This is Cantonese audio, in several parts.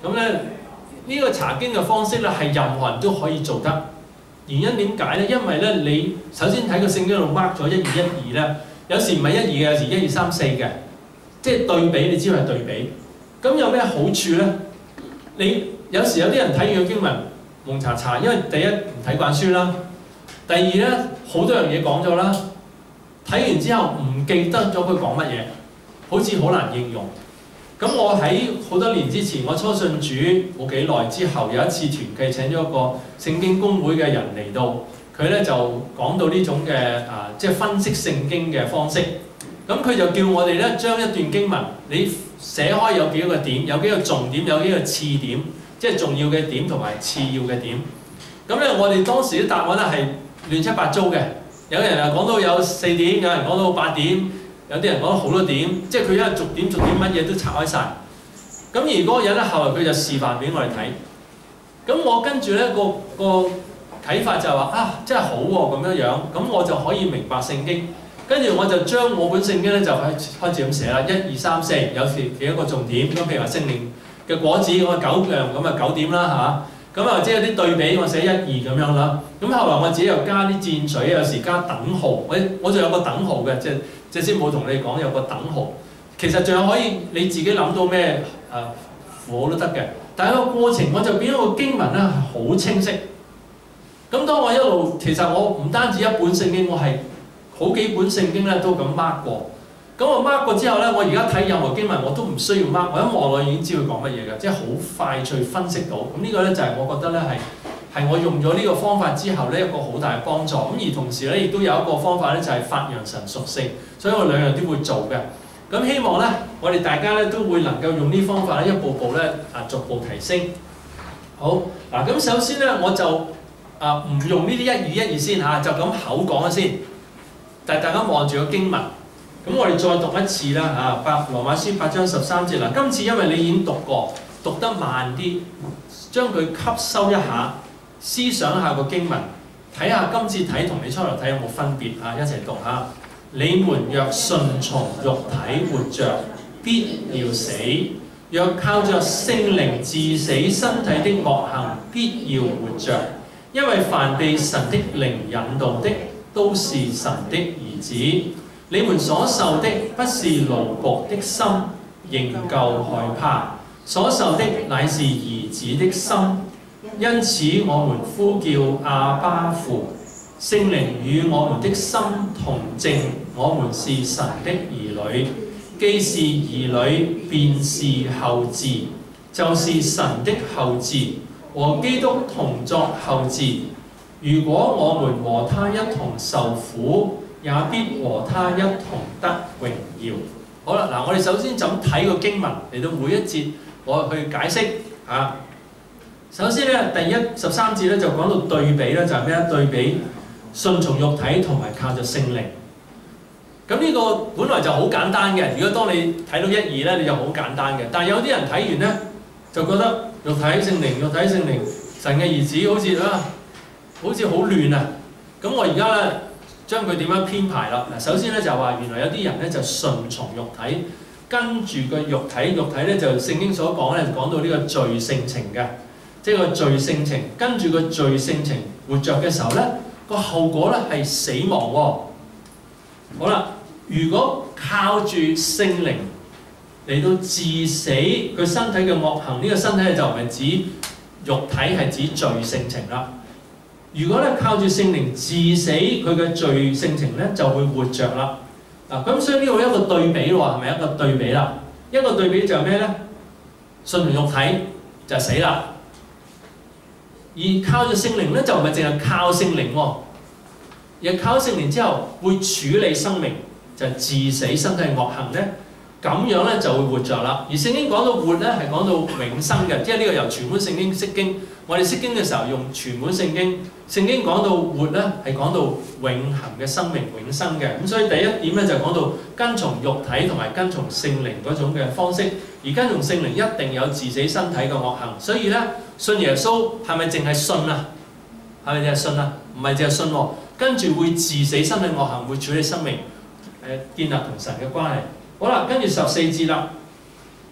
咁咧呢個查經嘅方式咧係任何人都可以做得。原因點解咧？因為咧你首先睇個聖經度 mark 咗1、2、1、2咧，有時唔係1、2嘅，有時1、2、3、4嘅，即係對比，你知道係對比。咁有咩好處咧？你有時有啲人睇完個經文蒙查查，因為第一唔睇慣書啦，第二咧好多樣嘢講咗啦，睇完之後唔記得咗佢講乜嘢，好似好難應用。咁我喺好多年之前，我初信主冇幾耐之後，有一次團契請咗一個聖經公會嘅人嚟到，佢咧就講到呢種嘅即係分析聖經嘅方式。咁佢就叫我哋咧將一段經文，你寫開有幾個點，有幾個重點，有幾個次點，即係重要嘅點同埋次要嘅點。咁咧我哋當時啲答案咧係亂七八糟嘅，有人啊講到有4點，有人講到8點。有啲人講咗好多點，即係佢一逐點乜嘢都拆開晒。咁而嗰個人咧，後來佢就示範俾我哋睇。咁我跟住咧個啟發就係話真係好喎咁樣。咁我就可以明白聖經。跟住我就將我本聖經咧就開始咁寫啦，1、2、3、4，有時幾多個重點。咁譬如話聖靈嘅果子，我9樣咁啊9點啦嚇。咁或者有啲對比，我寫1、2咁樣啦。咁後來我自己又加啲箭水，有時加等號。我就有個等號嘅，即係先冇同你講有個等號。其實仲有可以你自己諗到咩符號都得嘅。但係個過程我就變咗個經文咧係好清晰。咁當我一路其實我唔單止一本聖經，我係好幾本聖經咧都咁 mark 過。咁我 mark 過之後咧，我而家睇任何經文我都唔需要 mark，我一望落已經知佢講乜嘢嘅，即係好快脆分析到。咁呢個咧就係我覺得咧係我用咗呢個方法之後咧一個好大嘅幫助。咁而同時咧亦都有一個方法咧就係發揚神屬性，所以我兩樣都會做嘅。咁希望咧我哋大家咧都會能夠用呢方法咧一步步咧逐步提升。好嗱，咁首先咧我就唔用呢啲1、2先就咁口講先。但係大家望住個經文。咁我哋再讀一次啦羅馬書8章13節啦。今次因為你已經讀過，讀得慢啲，將佢吸收一下，思想一下個經文，睇下今次睇同你初頭睇有冇分別一齊讀下。你們若順從肉體活着，必要死；若靠着聖靈治死身體的惡行，必要活着。因為凡被神的靈引導的，都是神的兒子。你們所受的不是奴僕的心，仍舊害怕；所受的乃是兒子的心。因此我們呼叫阿爸父，聖靈與我們的心同證，我們是神的兒女。既是兒女，便是後嗣，就是神的後嗣，和基督同作後嗣。如果我們和他一同受苦，也必和他一同得榮耀。好啦，嗱，我哋首先就咁睇個經文嚟到每一節，我去解釋首先咧，第13節咧就講到對比咧，就係咩咧？對比順從肉體同埋靠着聖靈。咁呢個本來就好簡單嘅。如果當你睇到1、2咧，你就好簡單嘅。但係有啲人睇完咧，就覺得肉體聖靈、肉體聖靈，神嘅兒子好似好亂啊！咁我而家咧將佢點樣編排啦？嗱，首先咧就話原來有啲人咧就順從肉體，跟住個肉體咧就聖經所講咧講到呢個罪性情嘅，即係個罪性情，跟住個罪性情活着嘅時候咧，個後果咧係死亡喎。好啦，如果靠住聖靈嚟到治死佢身體嘅惡行，呢個身體就唔係指肉體，係指罪性情啦。如果咧靠住聖靈治死佢嘅罪性情咧，就會活着啦。嗱，咁所以呢度一個對比喎，係咪一個對比啦？一個對比就係咩咧？順從肉體就死啦，而靠住聖靈咧就唔係淨係靠聖靈喎，而係靠聖靈之後會處理生命，就係治死身體嘅惡行咧。咁樣咧就會活着啦。而聖經講到活咧係講到永生嘅，即係呢個由全本聖經釋經。我哋釋經嘅時候用全本聖經，聖經講到活咧係講到永恆嘅生命、永生嘅。咁所以第一點咧就講到跟從肉體同埋跟從聖靈嗰種嘅方式。而跟從聖靈一定有治死身體嘅惡行。所以咧信耶穌係咪淨係信啊？係咪淨係信啊？唔係淨係信喎，跟住會治死身體惡行，會處理生命，建立同神嘅關係。好啦，跟住14節啦。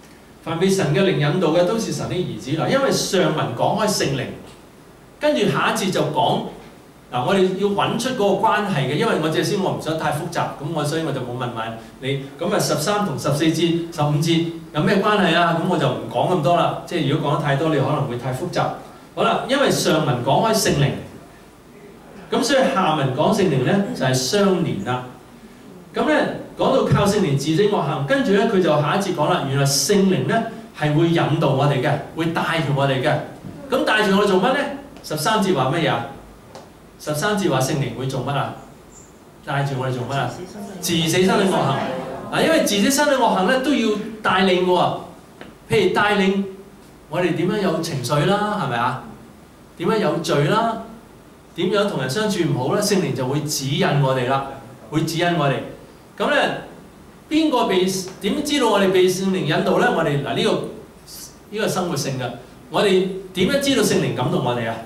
凡被神嘅靈引導嘅，都是神的兒子啦。因為上文講開聖靈，跟住下一節就講嗱，我哋要揾出嗰個關係嘅，因為我隻先我唔想太複雜，所以我就冇問埋你。咁啊13同14節、15節有咩關係啊？咁我就唔講咁多啦。即係如果講得太多，你可能會太複雜。好啦，因為上文講開聖靈，咁所以下文講聖靈咧就係相連啦。咁咧講到靠聖靈治死惡行，跟住咧佢就下一節講啦，原來聖靈咧係會引導我哋嘅，會帶住我哋嘅。咁帶住我哋做乜咧？13節話乜嘢啊？13節話聖靈會做乜啊？帶住我哋做乜啊？治死生靈惡行。嗱，因為治死生靈惡行咧都要帶領嘅喎。譬如帶領我哋點樣有情緒啦，係咪啊？點樣有罪啦？點樣同人相處唔好咧？聖靈就會指引我哋啦，會指引我哋。咁咧，邊個點知道我哋被聖靈引導咧？我哋嗱呢個生活性嘅，我哋點樣知道聖靈感動我哋啊？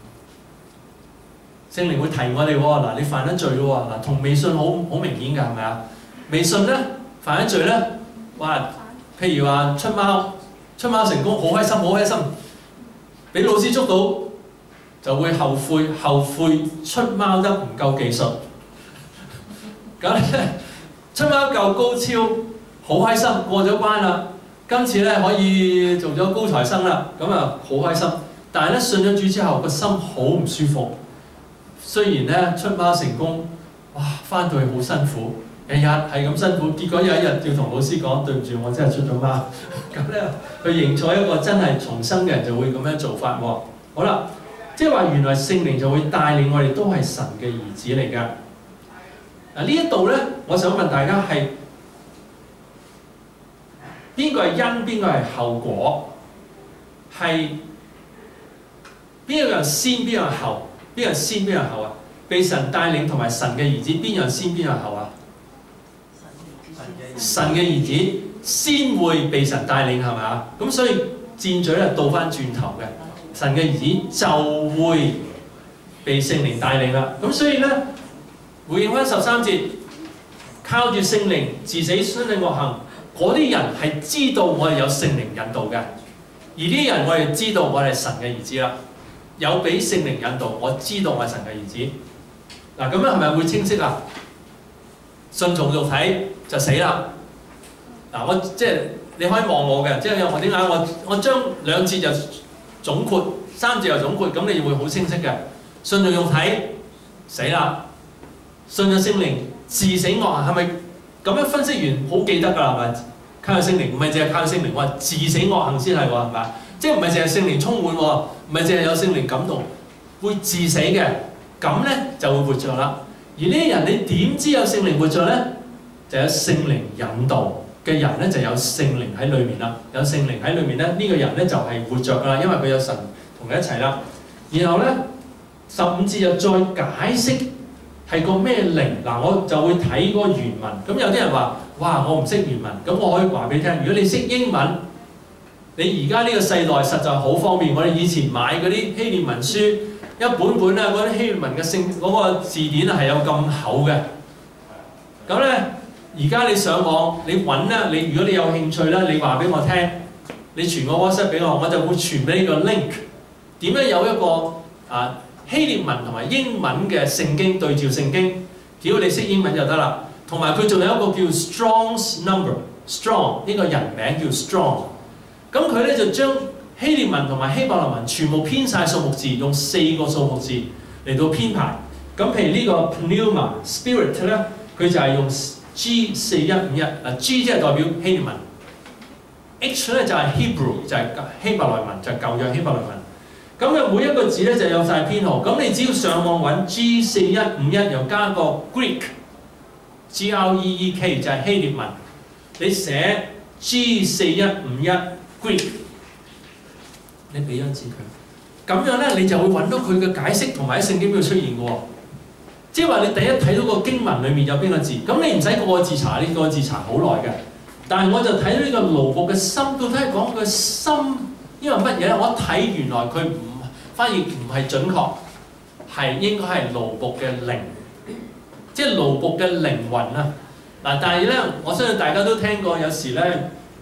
聖靈會提我哋喎，嗱你犯咗罪咯喎，嗱同微信好明顯㗎，係咪啊？微信咧犯咗罪咧，哇！譬如話出貓成功，好開心，俾老師捉到就會後悔出貓得唔夠技術，咁咧出貓夠高超，好開心過咗關啦，今次咧可以做咗高材生啦，咁啊好開心，但係咧信咗主之後個心好唔舒服。雖然咧出貓成功，哇翻到去好辛苦，日日係咁辛苦，結果有一日要同老師講對唔住，我真係出咗貓。咁咧佢認錯一個真係重生嘅人就會咁樣做法喎。好啦，即係話原來聖靈就會帶領我哋都係神嘅兒子嚟㗎。嗱呢一度咧，我想問大家係邊個係因，邊個係後果？係邊個人先，邊個後？邊樣先邊樣後啊？被神帶領同埋神嘅兒子，邊樣先邊樣後啊？神嘅兒子先會被神帶領係咪啊？咁所以箭嘴咧倒翻轉頭嘅，神嘅兒子就會被聖靈帶領啦。咁所以咧回應翻13節，靠住聖靈治死生靈惡行，嗰啲人係知道我哋有聖靈引導嘅，而啲人我哋知道我哋係神嘅兒子啦。有俾聖靈引導，我知道我係神嘅兒子。嗱，咁樣係咪會清晰啊？順從肉體就死啦。嗱，我即係你可以望我嘅，即係我點解我將2節就總括，3節又總括，咁你會好清晰嘅。順從肉體死啦，信咗聖靈治死惡行，係咪咁樣分析完好記得㗎啦？係咪？靠聖靈唔係淨係靠聖靈，我話治死惡行先係喎，係咪？即係唔係淨係聖靈充滿喎，唔係淨係有聖靈感動，會治死嘅，咁咧就會活着啦。而呢啲人你點知有聖靈活着咧？就有聖靈引導嘅人咧，就有聖靈喺裏面啦。有聖靈喺裏面咧，呢個人咧就係活着㗎啦，因為佢有神同佢一齊啦。然後咧15節又再解釋係個咩靈嗱，我就會睇嗰個原文。咁有啲人話：哇，我唔識原文，咁我可以話俾你聽。如果你識英文，你而家呢個世代實在好方便，我哋以前買嗰啲希臘文書一本本啊，嗰啲希臘文嘅嗰個字典係有咁厚嘅。咁咧，而家你上網你揾啦，如果你有興趣啦，你話俾我聽，你傳個 WhatsApp 俾我，我就會傳俾你個 link。點樣有一個希臘文同埋英文嘅聖經對照聖經？只要你識英文就得啦。同埋佢仲有一個叫 Strong's Number，Strong 呢個人名叫 Strong。咁佢咧就將希臘文同埋希伯來文全部編晒數目字，用4個數目字嚟到編排。咁譬如呢個 Pneuma Spirit 咧，佢就係用 G4151，G 即係代表希臘文 ，H 咧就係 Hebrew 就係希伯來文，就係舊約希伯來文。咁嘅每一個字咧就有晒編號。咁你只要上網揾 G4151，又加個 Greek，Greek 就係希臘文，你寫 G4151。Greek， 你俾張紙佢，咁樣咧你就會揾到佢嘅解釋同埋喺聖經度出現嘅喎。即係話你第一睇到個經文裡面有邊個字，咁你唔使個個字查，呢個字查好耐嘅。但係我就睇到呢個奴僕嘅心，到底係講佢心因為乜嘢咧？我一睇原來佢翻譯唔係準確，係應該係奴僕嘅靈，即係奴僕嘅靈魂啊！嗱，但係咧，我相信大家都聽過有時咧。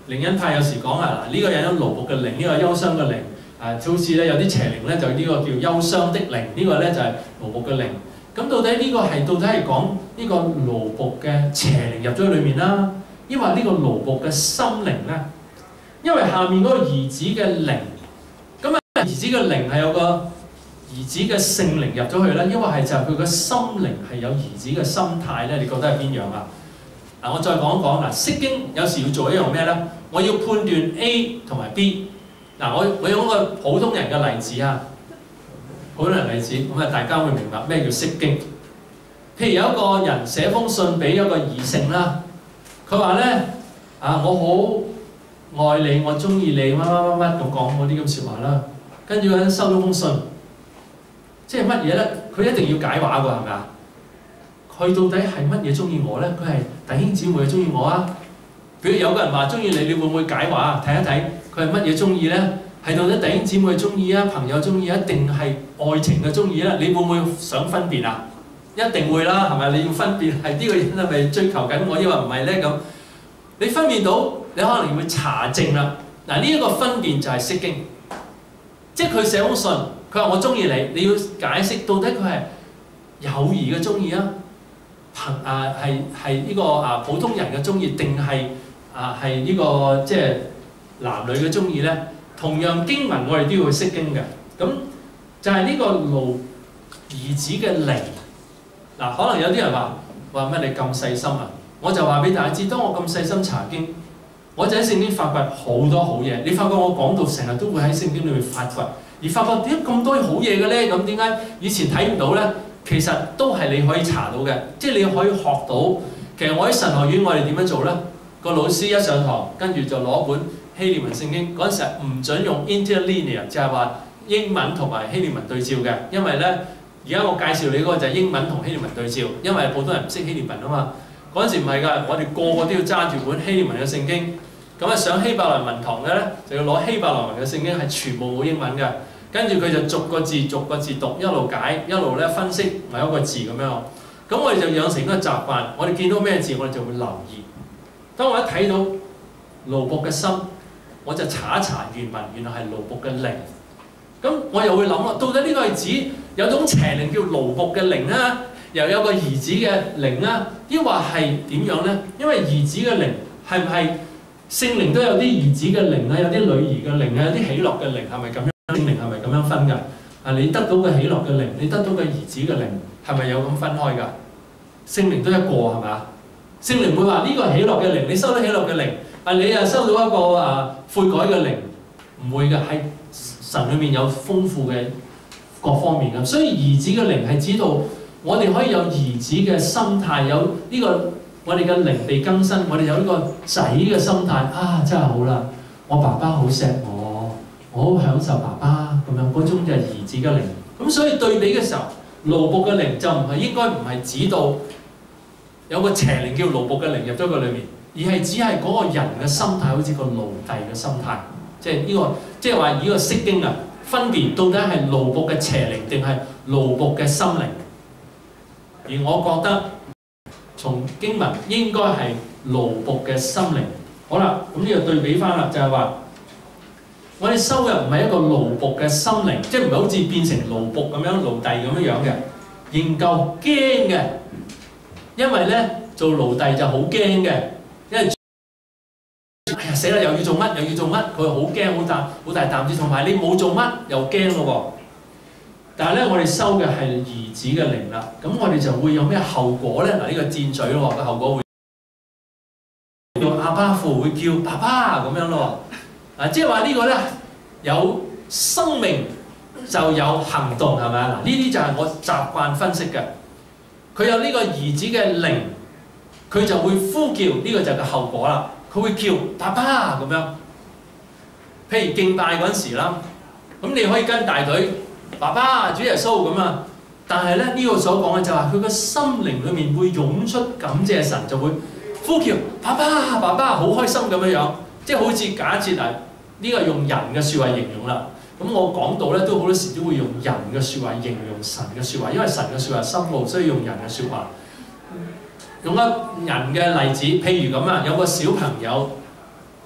靈恩派有時講啊，嗱呢個人有勞僕嘅靈，呢個憂傷嘅靈，好似咧有啲邪靈咧就呢個叫憂傷的靈，呢個咧就係勞僕嘅靈。咁到底呢個係講呢個勞僕嘅邪靈入咗裏面啦，抑或呢個勞僕嘅心靈咧？因為下面嗰個兒子嘅靈，咁啊兒子嘅靈係有個兒子嘅聖靈入咗去咧，抑或係就係佢個心靈係有兒子嘅心態咧？你覺得係邊樣啊？嗱，我再講一講嗱，釋經有時要做一樣咩咧？我要判斷 A 同埋 B。嗱，我用一個普通人嘅例子啊，普通人例子，咁啊大家會明白咩叫釋經。譬如有一個人寫封信俾一個異性啦，佢話咧我好愛你，我中意你乜乜乜乜咁講嗰啲咁説話啦。跟住嗰人收到封信，即係乜嘢咧？佢一定要解話㗎，係咪啊？佢到底係乜嘢中意我咧？佢係弟兄姊妹中意我啊？譬如有個人話中意你，你會唔會解話啊？睇一睇佢係乜嘢中意咧？係到底弟兄姊妹中意啊、朋友中意啊，定係愛情嘅中意咧？你會唔會想分辨啊？一定會啦，係咪？你要分辨係呢個人係咪追求緊我，抑或唔係咧？咁你分辨到，你可能會查證啦。嗱，呢一個分辨就係釋經，即係佢寫封信，佢話我中意你，你要解釋到底佢係友誼嘅中意啊？係呢個普通人嘅中意，定係係呢個即係男女嘅中意咧？同樣經文我哋都要去釋經嘅，咁就係呢個兒子嘅靈。嗱，可能有啲人話乜你咁細心啊？我就話俾大家知，當我咁細心查經，我就喺聖經發掘好多好嘢。你發覺我講到成日都會喺聖經裏面發掘，而發覺點解咁多好嘢嘅咧？咁點解以前睇唔到咧？其實都係你可以查到嘅，即係你可以學到。其實我喺神學院，我哋點樣做咧？個老師一上堂，跟住就攞本希臘文聖經。嗰陣時係唔準用 interlinear， 就係話英文同埋希臘文對照嘅，因為咧。而家我介紹你嗰個就係英文同希臘文對照，因為普通人唔識希臘文啊嘛。嗰陣時唔係㗎，我哋個個都要揸住本希臘文嘅聖經。咁啊上希伯來文堂嘅咧，就要攞希伯來文嘅聖經，係全部冇英文嘅。跟住佢就逐個字逐個字讀，一路解，一路咧分析每一個字咁樣。咁我哋就養成一個習慣，我哋見到咩字，我哋就會留意。當我一睇到勞僕嘅心，我就查一查原文，原來係勞僕嘅靈。咁我又會諗啦，到底呢個係指有種邪靈叫勞僕嘅靈啊，又有個兒子嘅靈啊，抑或係點樣咧？因為兒子嘅靈係唔係聖靈都有啲兒子嘅靈啊，有啲女兒嘅靈啊，有啲喜樂嘅靈，係咪咁樣？聖靈係咪咁樣分㗎？你得到嘅喜樂嘅靈，你得到嘅兒子嘅靈，係咪有咁分開㗎？聖靈都一個係咪啊？聖靈會話呢個係喜樂嘅靈，你收到喜樂嘅靈，你又收到一個悔改嘅靈，唔會嘅，係神裏面有豐富嘅各方面嘅，所以兒子嘅靈係指到我哋可以有兒子嘅心態，有呢個我哋嘅靈被更新，我哋有呢個仔嘅心態啊，真係好啦！我爸爸好錫我，我好享受爸爸咁樣，嗰種就係兒子嘅靈。咁所以對比嘅時候，勞僕嘅靈就應該唔係指到有個邪靈叫勞僕嘅靈入咗佢裏面，而係只係嗰個人嘅心態，好似個奴隸嘅心態。即係呢個，即係話以個釋經啊，分別到底係勞僕嘅邪靈定係勞僕嘅心靈。而我覺得從經文應該係勞僕嘅心靈。好啦，咁呢個對比翻啦，就係話我哋收入唔係一個勞僕嘅心靈，即係唔係好似變成奴僕咁樣、奴隸咁樣嘅，仍舊驚嘅。因為咧做奴隸就好驚嘅，因為哎呀死啦！又要做乜？又要做乜？佢好驚，好大膽子，同埋你冇做乜又驚咯喎。但係咧，我哋收嘅係兒子嘅靈啦，咁我哋就會有咩後果咧？嗱，呢個箭嘴咯，個後果會叫阿爸父會叫爸爸咁樣咯。即係話呢個咧有生命就有行動，係咪啊？嗱，呢啲就係我習慣分析嘅。佢有呢個兒子嘅靈，佢就會呼叫，呢個就係個後果啦。佢會叫爸爸咁樣，譬如敬拜嗰陣時啦，咁你可以跟大隊爸爸主耶穌咁啊。但係咧呢個所講嘅就係佢個心靈裏面會湧出感謝神，就會呼叫爸爸爸爸，好開心咁樣樣，即係好似假設呢個用人嘅説話形容啦。咁我講到咧都好多時都會用人嘅説話形容神嘅説話，因為神嘅説話深奧，所以用人嘅説話。用一人嘅例子，譬如咁啊，有個小朋友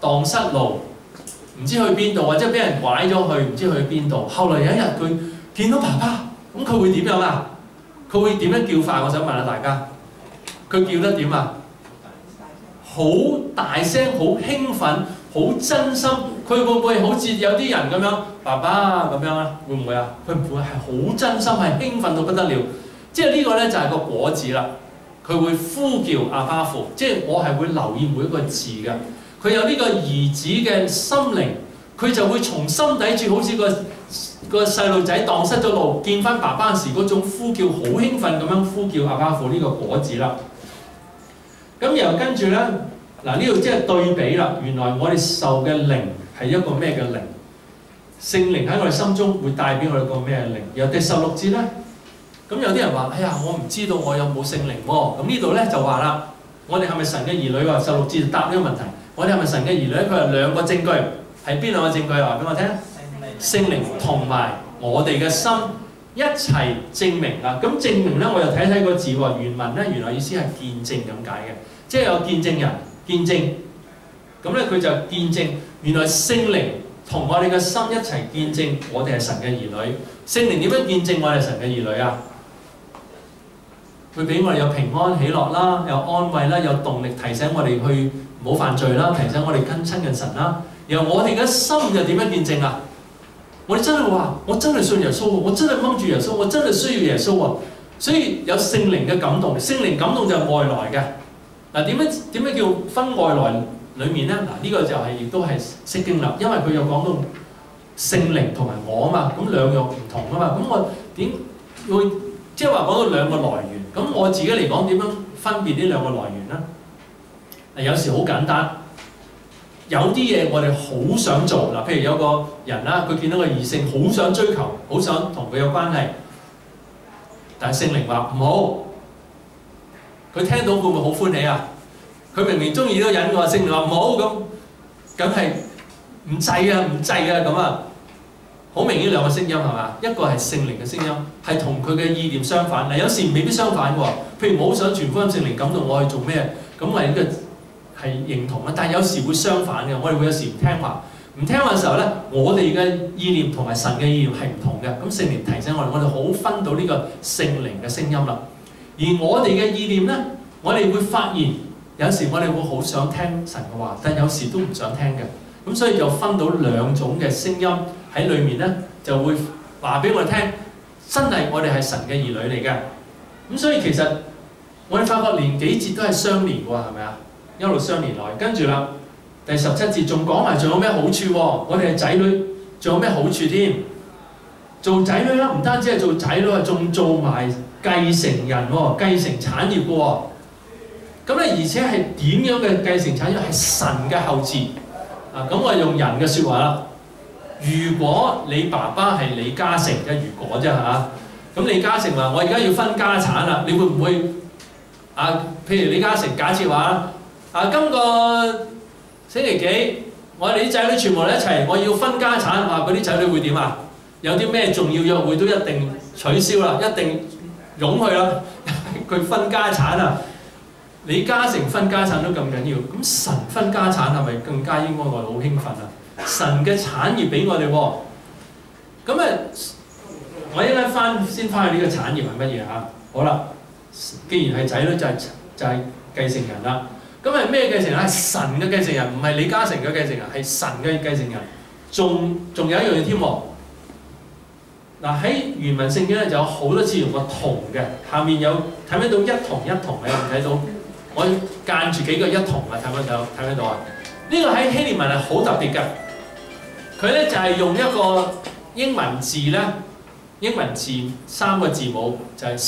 蕩失路，唔知去邊度，或者俾人拐咗去，唔知去邊度。後來有一日佢見到爸爸，咁佢會點樣啊？佢會點樣叫法？我想問下大家，佢叫得點啊？好大聲，好興奮，好真心。佢會唔會好似有啲人咁樣，爸爸咁樣啊？會唔會啊？佢唔會，係好真心，係興奮到不得了。即係呢個咧就係個果子啦。佢會呼叫阿爸父，即係我係會留意每一個字嘅。佢有呢個兒子嘅心靈，佢就會從心底處好似個細路仔蕩失咗路，見翻爸爸時嗰種呼叫，好興奮咁樣呼叫阿爸父呢個果子啦。咁然後跟住咧，嗱呢度即係對比啦。原來我哋受嘅靈係一個咩嘅靈？聖靈喺我哋心中會帶俾我哋個咩靈？由第16節咧，咁有啲人話：哎呀，我唔知道我有冇聖靈喎。咁呢度咧就話啦，我哋係咪神嘅兒女喎？16節就答呢個問題。我哋係咪神嘅兒女？佢係兩個證據，係邊兩個證據？話俾我聽。聖靈同埋我哋嘅心一齊證明啊！咁證明咧，我又睇睇個字喎。原文咧，原來意思係見證咁解嘅，即係有見證人見證。咁咧佢就見證原來聖靈同我哋嘅心一齊見證我哋係神嘅兒女。聖靈點樣見證我哋係神嘅兒女啊？佢俾我哋有平安喜樂啦，有安慰啦，有動力提醒我哋去唔好犯罪啦，提醒我哋跟親近神啦。然後我哋嘅心又點樣見證啊？我哋真係話，我真係信耶穌喎，我真係掹住耶穌，我真係需要耶穌喎。所以有聖靈嘅感動，聖靈感動就係外來嘅。嗱點樣叫分外來裡面咧？嗱呢個就係亦都係釋經啦，因為佢有講到聖靈同埋我啊嘛，咁兩樣唔同啊嘛。咁我點會即係話講到兩個來源？咁我自己嚟講點樣分別呢兩個來源咧？有時好簡單。有啲嘢我哋好想做嗱，譬如有個人啦，佢見到個異性好想追求，好想同佢有關係，但係聖靈話唔好，佢聽到會唔會好歡喜啊？佢明明中意呢個人嘅，聖靈話唔好咁，梗係唔制啊，唔制啊咁啊！好明顯兩個聲音係嘛？一個係聖靈嘅聲音，係同佢嘅意念相反。嗱，有時未必相反喎。譬如我好想傳福音，聖靈感動我去做咩，咁我呢個係認同啦，但係有時會相反嘅，我哋會有時唔聽話。唔聽話嘅時候咧，我哋嘅意念同埋神嘅意念係唔同嘅。咁聖靈提醒我哋，我哋好分到呢個聖靈嘅聲音啦。而我哋嘅意念咧，我哋會發現有時我哋會好想聽神嘅話，但有時都唔想聽嘅。咁所以就分到兩種嘅聲音喺裏面咧，就會話俾我哋聽，真係我哋係神嘅兒女嚟嘅。咁所以其實我哋發覺連幾節都係相連喎，係咪啊？一路相連來，跟住啦，第17節仲講埋仲有咩好處喎？我哋係仔女，仲有咩好處添？做仔女啦，唔單止係做仔女啊，仲做埋繼承人喎，繼承產業嘅喎。咁咧，而且係點樣嘅繼承產業？係神嘅後嗣啊！咁我用人嘅説話啦。如果你爸爸係李嘉誠嘅，如果啫嚇，咁李嘉誠話：我而家要分家產啦，你會唔會啊？譬如李嘉誠假設話。今個星期幾，我哋啲仔女全部一齊，我要分家產。話嗰啲仔女會點啊？有啲咩重要約會都一定取消啦，一定湧去啦。佢分家產啊！李嘉誠分家產都咁緊要，咁神分家產係咪更加應該我哋好興奮啊？神嘅產業俾我哋喎。咁啊，我一陣先翻去呢個產業係乜嘢嚇？好啦，既然係仔女就係繼承人啦。咁係咩繼承人？係神嘅繼承人，唔係李嘉誠嘅繼承人，係神嘅繼承人。仲有一樣嘢添喎。嗱喺原文聖經咧就有好多次用個同嘅，下面有睇唔睇到一同你有唔睇到？我間住幾個一同啊，睇唔睇到啊？呢個喺希臘文係好特別嘅，佢咧就係用一個英文字咧，英文字3個字母就係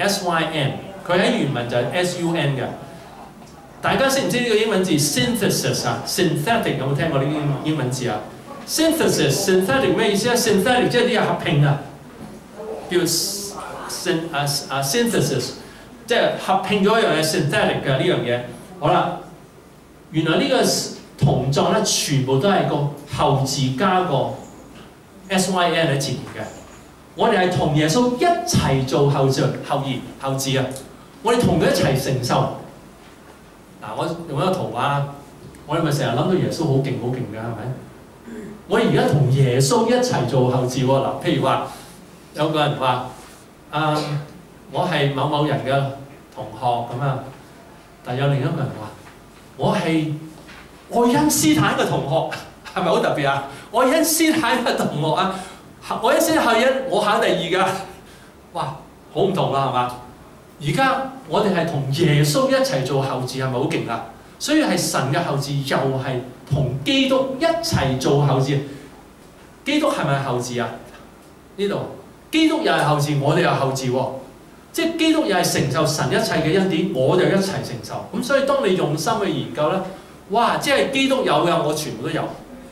syn，佢喺原文就係 sun 嘅。大家識唔識呢個英文字 synthesis 啊 ？synthetic 有冇聽過呢啲英文字啊 ？synthetic 咩意思啊 ？synthetic 即係啲嘢合併啊，叫 synthesis， 即係合併咗一樣嘢 synthetic 嘅呢樣嘢。好啦，原來呢個同作咧，全部都係個後字加個 syn 喺前面嘅。我哋係同耶穌一齊做後字啊！我哋同佢一齊承受。嗱，我用一個圖畫， 我哋咪成日諗到耶穌好勁好勁㗎，係咪？我而家同耶穌一齊做後嗣喎。嗱，譬如話有個人話我係某某人嘅同學咁啊，但有另一個人話我係愛因斯坦嘅同學，係咪好特別啊？愛因斯坦嘅同學啊，愛因斯坦係我考第2㗎，哇，好唔同啦，係嘛？而家我哋係同耶穌一齊做後嗣，係咪好勁啊？所以係神嘅後嗣，又係同基督一齊做後嗣。基督係咪後嗣啊？呢度基督又係後嗣，我哋又後嗣喎。即係基督又係承受神一切嘅恩典，我就一齊承受。咁所以當你用心去研究咧，哇！即係基督有嘅，我全部都有。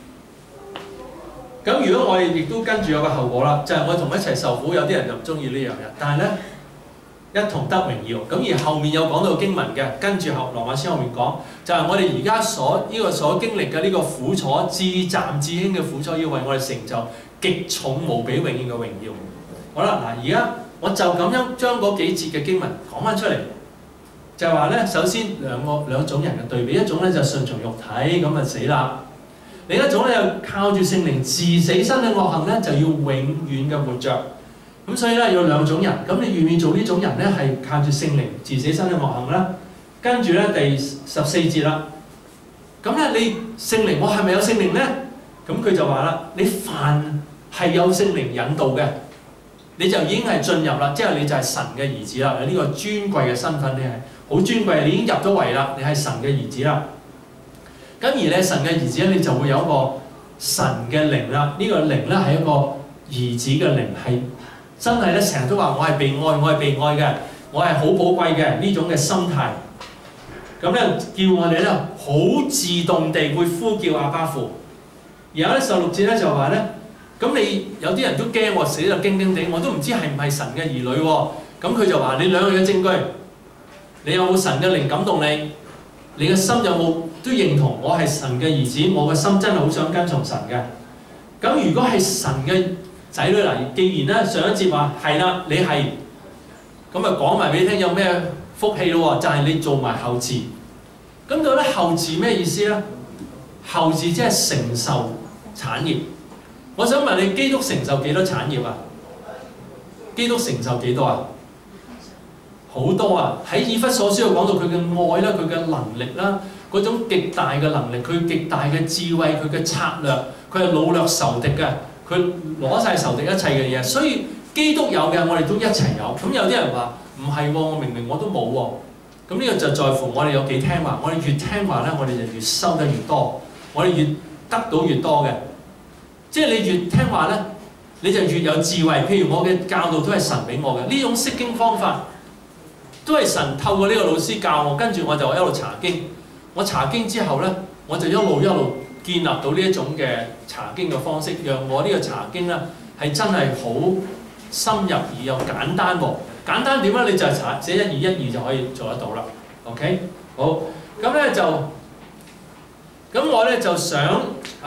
咁如果我哋亦都跟住有個後果啦，就係我同一齊受苦，有啲人就唔中意呢樣嘢，但係咧一同得榮耀。咁而後面有講到經文嘅，跟住羅馬書後面講，就係我哋而家所經歷嘅呢個苦楚，至暫至輕嘅苦楚，要為我哋成就極重無比永遠嘅榮耀。好啦，嗱，而家我就咁樣將嗰幾節嘅經文講翻出嚟，就係話咧，首先兩種人嘅對比，一種咧就順從肉體咁就死啦，另一種咧就靠住聖靈治死身嘅惡行咧，就要永遠嘅活着。咁所以咧有兩種人，咁你願唔願意做呢種人咧？係靠住聖靈治死身嘅惡行啦。跟住咧第14節啦，咁咧你聖靈，我係咪有聖靈咧？咁佢就話啦，你凡係有聖靈引導嘅，你就已經係進入啦，即係你就係神嘅兒子啦。有呢個尊貴嘅身份，你係好尊貴，你已經入咗圍啦，你係神嘅兒子啦。咁而你係神嘅兒子咧，你就會有一個神嘅靈啦。呢個靈咧係一個兒子嘅靈，係真係咧成日都話我係被愛，我係被愛嘅，我係好寶貴嘅呢種嘅心態。咁咧叫我哋咧好自動地會呼叫阿爸父。然後咧16節咧就話咧，咁你有啲人都驚喎，死就驚驚地，我都唔知係唔係神嘅兒女喎。咁佢就話你兩樣嘅證據，你有冇神嘅靈感動你？你嘅心有冇都認同我係神嘅兒子？我嘅心真係好想跟從神嘅。咁如果係神嘅仔女嚟，既然咧上一節話係啦，你係，咁啊講埋俾你聽有咩福氣咯喎？就係你做埋後嗣。咁到咧後嗣咩意思咧？後嗣即係承受產業。我想問你，基督承受幾多產業啊？基督承受幾多啊？好多啊！喺以弗所書有講到佢嘅愛啦，佢嘅能力啦，嗰種極大嘅能力，佢極大嘅智慧，佢嘅策略，佢係擄掠仇敵嘅，佢攞晒仇敵一切嘅嘢。所以基督有嘅，我哋都一齊有。咁有啲人話唔係喎，我明明我都冇喎。咁呢個就在乎我哋有幾聽話。我哋越聽話咧，我哋就越收得越多，我哋越得到越多嘅。即係你越聽話咧，你就越有智慧。譬如我嘅教導都係神俾我嘅，呢種釋經方法都係神透過呢個老師教我，跟住我就一路查經。我查經之後咧，我就一路建立到呢一種嘅查經嘅方式，讓我呢個查經咧係真係好深入而又簡單喎。簡單點咧？你就係寫1:2:1:2就可以做得到啦。OK， 好，咁咧就咁我咧就想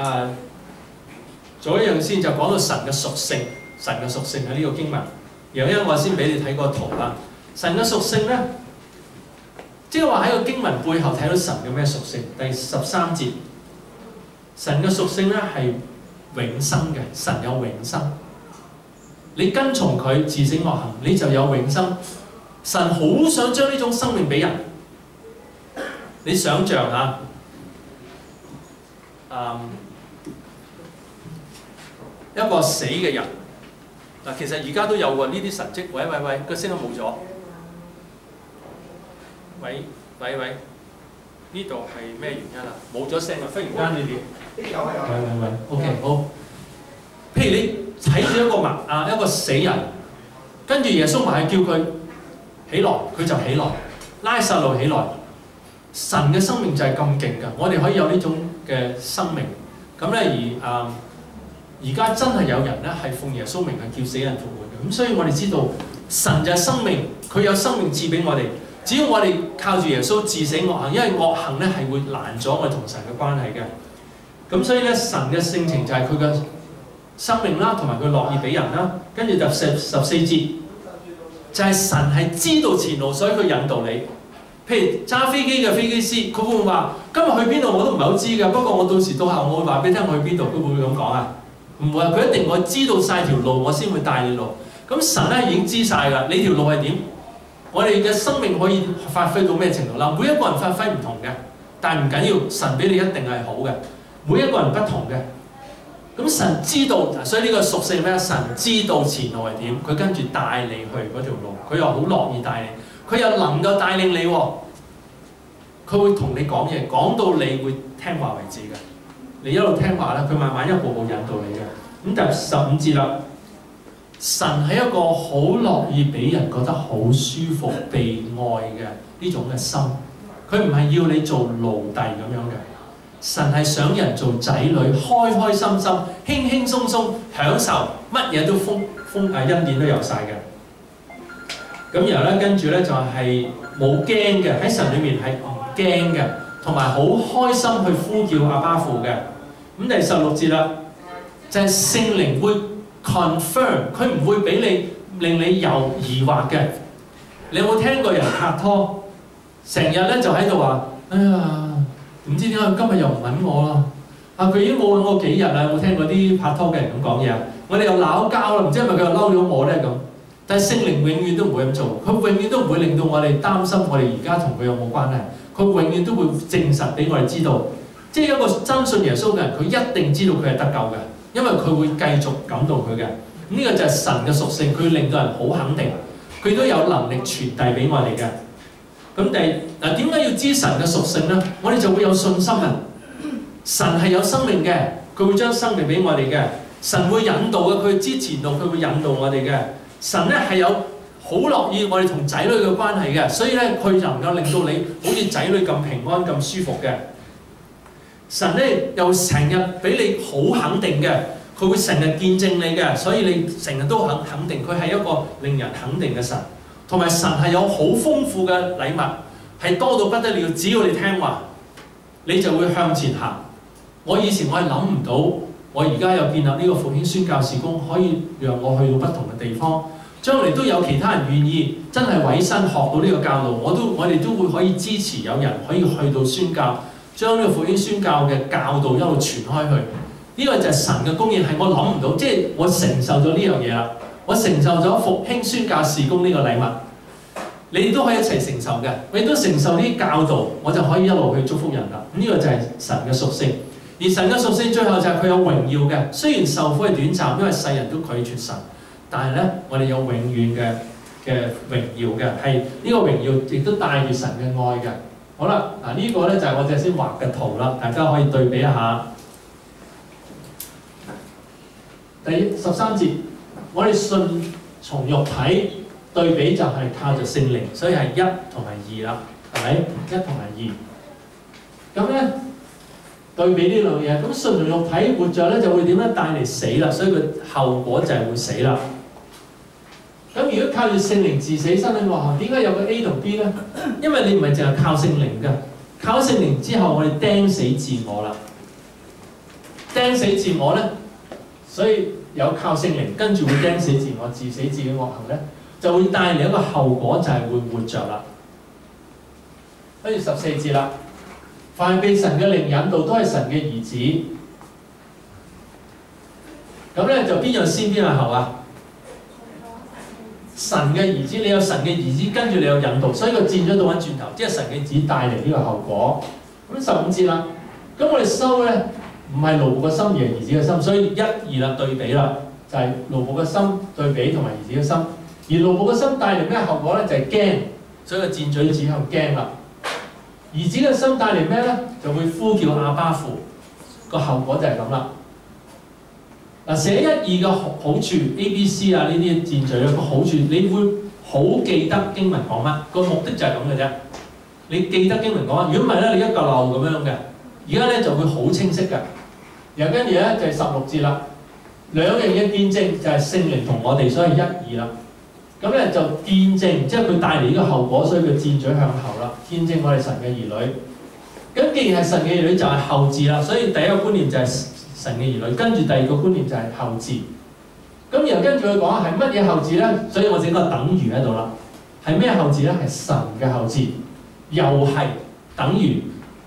做一樣先，就講到神嘅屬性。神嘅屬性喺呢個經文，然後我先俾你睇個圖啦。神嘅屬性咧，即係話喺個經文背後睇到神嘅咩屬性？第13節，神嘅屬性咧係永生嘅，神有永生。你跟從佢治死惡行，你就有永生。神好想將呢種生命俾人。你想像下，一個死嘅人嗱，其實而家都有喎呢啲神蹟。喂，個聲都冇咗。喂，呢度係咩原因啊？冇咗聲啊！忽然間你哋喂，OK 好。譬如你睇住一個死人，跟住耶穌埋去叫佢起來，佢就起來；拉撒路起來。神嘅生命就係咁勁㗎，我哋可以有呢種嘅生命。咁咧而家真係有人咧係奉耶穌名係叫死人復活嘅。咁所以我哋知道神就係生命，佢有生命賜俾我哋。只要我哋靠住耶穌治死惡行，因為惡行咧係會攔阻我哋同神嘅關係嘅。咁所以咧神嘅性情就係佢嘅生命啦，同埋佢樂意俾人啦。跟住就14節，就係神係知道前路，所以佢引導你。譬如揸飛機嘅飛機師，佢會唔會話今日去邊度我都唔係好知㗎，不過我到時到後我會話俾你聽我去邊度，佢會唔會咁講啊？唔會啊！佢一定我知道晒條路，我先會帶你路。咁神咧已經知晒㗎，你條路係點？我哋嘅生命可以發揮到咩程度啦？每一個人發揮唔同嘅，但係唔緊要，神俾你一定係好嘅。每一個人不同嘅，咁神知道，所以呢個屬性咩？神知道前路係點，佢跟住帶你去嗰條路，佢又好樂意帶你，佢又能夠帶領你喎。佢會同你講嘢，講到你會聽話為止嘅。你一路聽話咧，佢慢慢一步步引導你嘅。咁第15節啦，神係一個好樂意俾人覺得好舒服、被愛嘅呢種嘅心。佢唔係要你做奴隸咁樣嘅，神係想人做仔女，開開心心、輕輕鬆鬆享受，乜嘢都恩典都有晒嘅。咁然後咧，跟住咧就係冇驚嘅，喺神裏面係驚嘅，同埋好開心去呼叫阿爸父嘅。咁第16節啦，就係聖靈會 confirm， 佢唔會俾你令你有疑惑嘅。你有冇聽過人拍拖，成日咧就喺度話：哎呀，唔知點解今日又唔揾我啦？啊，佢已經冇揾我幾日啦。有冇聽過啲拍拖嘅人咁講嘢啊？我哋又鬧交啦，唔知係咪佢又嬲咗我咧咁？但係聖靈永遠都唔會咁做，佢永遠都唔會令到我哋擔心我哋而家同佢有冇關係。佢永遠都會證實俾我哋知道，即係一個真信耶穌嘅人，佢一定知道佢係得救嘅，因為佢會繼續感動佢嘅。呢個就係神嘅屬性，佢令到人好肯定，佢都有能力傳遞俾我哋嘅。咁點解要知神嘅屬性呢？我哋就會有信心啊！神係有生命嘅，佢會將生命俾我哋嘅。神會引導嘅，佢知前路，佢會引導我哋嘅。神咧係有好樂意我哋同仔女嘅關係嘅，所以咧佢能夠令到你好似仔女咁平安咁舒服嘅。神咧又成日俾你好肯定嘅，佢會成日見證你嘅，所以你成日都肯定佢係一個令人肯定嘅神。同埋神係有好豐富嘅禮物，係多到不得了。只要你聽話，你就會向前行。我以前我係諗唔到，我而家有建立呢個復興宣教事工，可以讓我去到不同嘅地方。將來都有其他人願意真係委身學到呢個教導，我哋都會可以支持有人可以去到宣教，將呢個復興宣教嘅教導一路傳開去。呢個就係神嘅供應，係我諗唔到，即係我承受咗呢樣嘢啦。我承受咗復興宣教事工呢個禮物，你都可以一齊承受嘅。你都承受呢啲教導，我就可以一路去祝福人啦。呢個就係神嘅屬性。而神嘅屬性最後就係佢有榮耀嘅。雖然受苦係短暫，因為世人都拒絕神。但係咧，我哋有永遠嘅榮耀嘅，係呢個榮耀亦都帶住神嘅愛嘅。好啦，嗱呢個咧就係我哋先畫嘅圖啦，大家可以對比一下。第13節，我哋信從肉體對比就係靠着聖靈，所以係1同埋2啦，係咪？1同埋2。咁咧對比呢兩嘢，咁信從肉體活着咧就會點咧？帶嚟死啦，所以佢後果就係會死啦。咁如果靠住聖靈治死身體落後，點解有個 A 同 B 咧？因為你唔係淨係靠聖靈嘅，靠聖靈之後，我哋釘死自我啦。釘死自我咧，所以有靠聖靈，跟住會釘死自我、治死自己惡行咧，就會帶嚟一個後果，就係會活着啦。跟住14節啦，凡被神嘅靈引導，都係神嘅兒子。咁咧就邊樣先邊樣後啊？神嘅兒子，你有神嘅兒子，跟住你有引導，所以佢轉咗倒翻轉頭，即係神嘅兒子帶嚟呢個後果。咁15節啦，咁我哋收咧唔係奴僕嘅心，而係兒子嘅心，所以1、2啦對比啦，就係奴僕嘅心對比同埋兒子嘅心。而奴僕嘅心帶嚟咩後果咧？就係驚，所以個箭嘴指向驚啦。兒子嘅心帶嚟咩咧？就會呼叫阿爸父，個後果就係咁啦。嗱，寫1、2嘅好處 A、B、C 啊呢啲箭嘴個好處，你會好記得經文講乜，個目的就係咁嘅啫。你記得經文講乜，如果唔係咧，你一嚿漏咁樣嘅。而家咧就會好清晰嘅。然後跟住咧就係16節啦，兩樣嘢見證就係聖靈同我哋，所以1、2啦。咁咧就見證，即係佢帶嚟呢個後果，所以佢箭嘴向後啦，見證我哋神嘅兒女。咁既然係神嘅兒女，就係後嗣啦，所以第一個觀念就係神嘅兒女，跟住第二個觀念就係後嗣。咁然後跟住佢講係乜嘢後嗣咧？所以我整個等於喺度啦。係咩後嗣咧？係神嘅後嗣，又係等於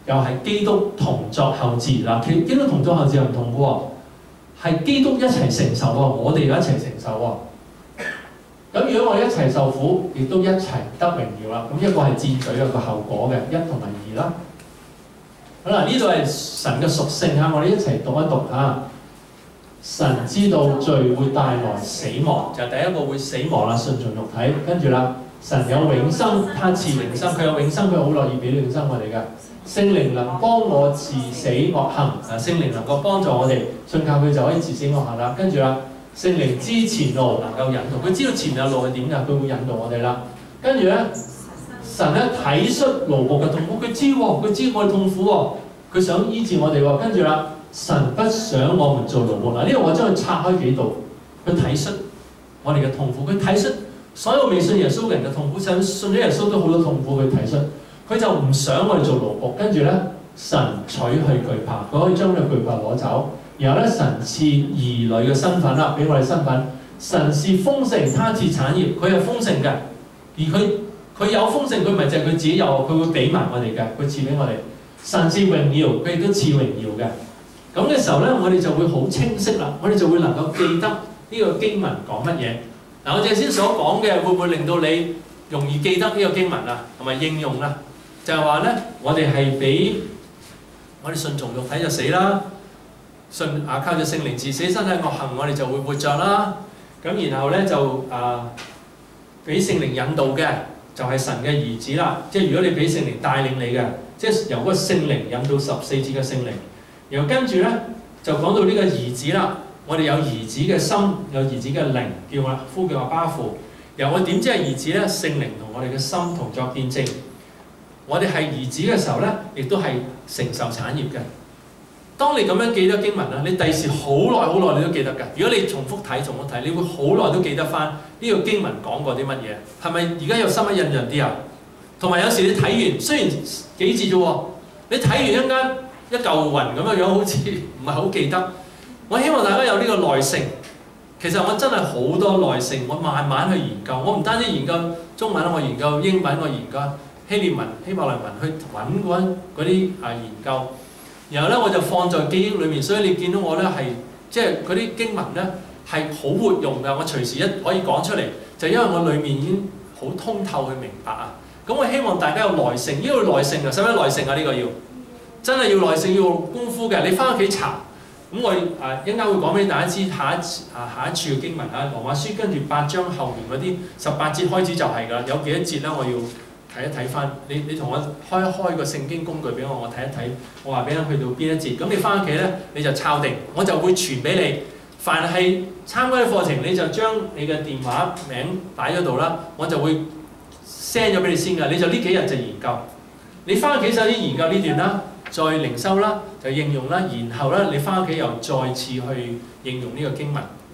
又係基督同作後嗣嗱。基督同作後嗣又唔同嘅喎，係基督一齊承受喎，我哋又一齊承受喎。咁如果我哋一齊受苦，亦都一齊得榮耀啦。咁一個係箭嘴有個後果嘅，一同埋二啦。好啦，呢度係神嘅屬性嚇，我哋一齊讀一讀嚇。神知道罪會帶來死亡，就係第一個會死亡啦，順從肉體。跟住啦，神有永生，他賜永生，佢有永生，佢好樂意俾永生我哋嘅。聖靈能幫我治死惡行，聖靈能夠幫助我哋，信靠佢就可以治死惡行啦。跟住啦，聖靈知前路能夠引導，佢知道前面嘅路係點㗎，佢會引導我哋啦。跟住咧，神咧體恤勞僕嘅痛苦，佢知喎，佢知我哋痛苦喎，佢想醫治我哋喎。跟住啦。神不想我們做奴僕嗱，呢度我將佢拆開幾度，佢體恤我哋嘅痛苦，佢體恤所有未信耶穌嘅人嘅痛苦，信咗耶穌都好多痛苦，佢體恤，佢就唔想我哋做奴僕。跟住咧，神取去懼怕，佢可以將呢個懼怕攞走。然後咧，神賜兒女嘅身份啦，俾我哋身份。神是豐盛，他賜產業，佢係豐盛嘅，而佢有豐盛，佢唔係淨係佢自己有，佢會俾埋我哋嘅，佢賜俾我哋。神是榮耀，佢亦都賜榮耀嘅。咁嘅時候咧，我哋就會好清晰啦，我哋就會能夠記得呢個經文講乜嘢。嗱，我哋先所講嘅會唔會令到你容易記得呢個經文啊，同埋應用啦？就係話咧，我哋係俾我哋順從肉體就死啦，靠住聖靈治死身體惡行，我哋就會活着啦。咁然後咧就俾聖靈引導嘅，就係神嘅兒子啦。即係如果你俾聖靈帶領你嘅，即係由嗰個聖靈引到14節嘅聖靈。然後跟住咧就講到呢個兒子啦，我哋有兒子嘅心，有兒子嘅靈，呼叫阿爸父。然後我點知係兒子咧？聖靈同我哋嘅心同作見證。我哋係兒子嘅時候咧，亦都係承受產業嘅。當你咁樣記得經文啦，你第時好耐你都記得㗎。如果你重複睇，你會好耐都記得翻呢個經文講過啲乜嘢。係咪而家有深刻印象啲啊？同埋有時你睇完，雖然幾字啫喎，你睇完一間一嚿雲咁嘅樣，好似唔係好記得。我希望大家有呢個耐性。其實我真係好多耐性，我慢慢去研究。我唔單止研究中文，我研究英文，我研究希臘文、希伯來文去揾嗰啲研究。然後咧我就放在記憶裏面，所以你見到我咧係即係嗰啲經文咧係好活用㗎。我隨時可以講出嚟，就因為我裡面已經好通透去明白啊。咁我希望大家有耐性，呢個耐性啊，使唔使耐性啊？呢個要真係要耐性，要功夫嘅。你翻屋企查。咁我一陣間會講俾大家知下一處嘅經文啊，羅馬書跟住8章後面嗰啲18節開始就係㗎啦。有幾多節咧？我要睇一睇翻。你同我開一開個聖經工具俾我睇一睇。我話俾你去到邊一節。咁你翻屋企咧，你就抄定，我就會傳俾你。凡係參加嘅課程，你就將你嘅電話名擺咗度啦，我就會 send 咗俾你先㗎。你就呢幾日就研究。你翻屋企首先研究呢段啦。再靈修啦，就應用啦，然後咧你翻屋企又再次去應用呢個經文。